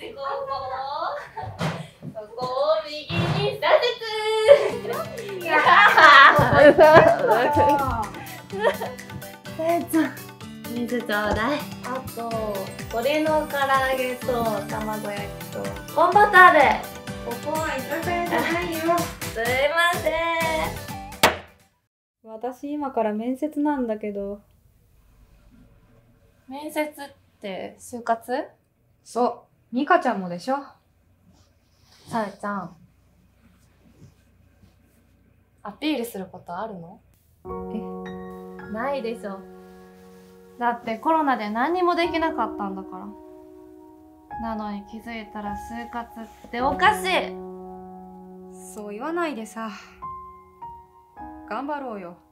ここを右に左折。いやー。さえちゃん、水ちょうだい。あと鶏の唐揚げと卵焼きとコーンバターで。ここは居酒屋じゃないよ。すいません。 私今から面接なんだけど。 面接って就活？ そう、ミカちゃんもでしょ。 さえちゃん、アピールすることあるの？ないでしょ。だってコロナで何にもできなかったんだから。なのに気づいたら就活っておかしい。 そう言わないでさ。頑張ろうよ。